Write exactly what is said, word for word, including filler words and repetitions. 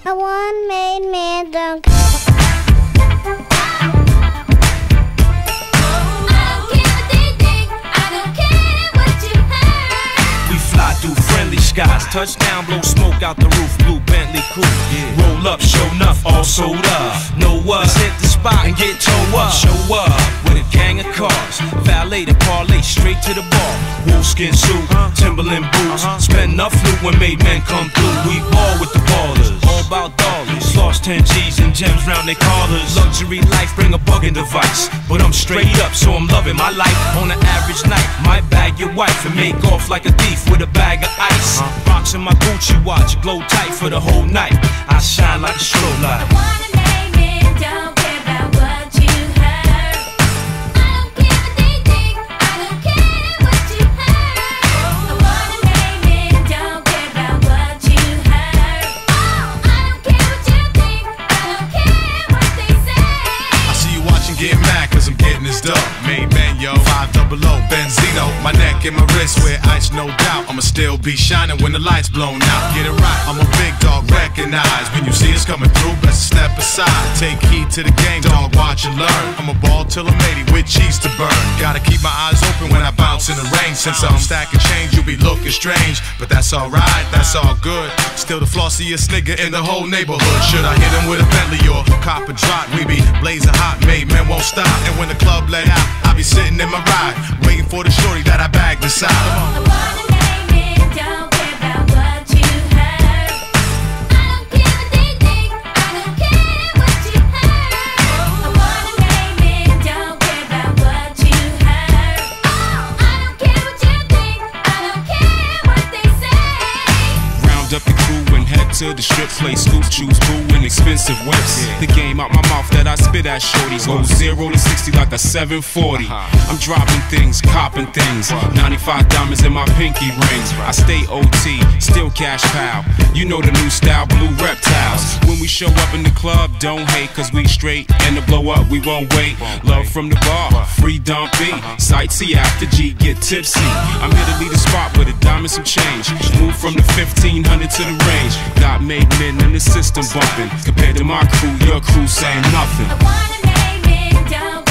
A one-made man don't skies. Touchdown, blow smoke out the roof. Blue Bentley coupe, yeah. Roll up, show enough, all sold up. Know us, hit the spot and get towed up. Show up with a gang of cars. Valet to parlay, straight to the bar. Wolfskin suit, Timberland boots. Spend enough loot when made men come through. We ball with the ballers, all about dollars. Lost ten G's and gems round their collars. Luxury life, bring a bugging device. But I'm straight up, so I'm loving my life. On an average night, might bag your wife and make off like a thief with a bag of ice. Rocks in my Gucci watch, glow tight for the whole night. I shine like a strobe light. I wanna make men don't care about what you heard. I don't care what they think, I don't care what you heard. I wanna make men don't care about what you heard. Oh, I don't care what you think, I don't care what they say. I see you watching, getting mad cause I'm getting this dope. Made man, yo, five double O, Benzino. My neck and my wrist wear ice, no doubt. I'ma still be shining when the lights blown out. Get it right, I'm a big dog, recognize. When you see us coming through, best step aside. Take heed to the game, dog, watch and learn. I'm a ball till I'm eighty with cheese to burn. Gotta keep my eyes open when I bounce in the rain. Since I'm stacking change, you be looking strange. But that's alright, that's all good. Still the flossiest nigga in the whole neighborhood. Should I hit him with a Bentley or cop a drop? We be blazing hot, made men won't stop. And when the club let out, I be sitting in my ride, waiting for the shorty that I bagged inside. I wanna make men don't care about what you heard. I don't care what they think, I don't care what you heard. I wanna make men don't care about what you heard. Oh, I don't care what you think, I don't care what they say. Round up the crew and head to the strip place. Scoop, choose, boo, and expensive whips. The game out my mouth that I spit at shorties goes zero to sixty like a seven forty. I'm dropping things, copping things. ninety-five diamonds in my pinky rings. I stay O T, still cash pal. You know the new style, blue reptiles. When we show up in the club, don't hate, cause we straight. And to blow up, we won't wait. Love from the bar, free dumpy. Sight C after G, get tipsy. I'm here to lead the spot with a dime and some change. Move from the fifteen hundred to the range. Got made men in the system bumping. Compared to my crew, your crew saying nothing. I wanna make men don't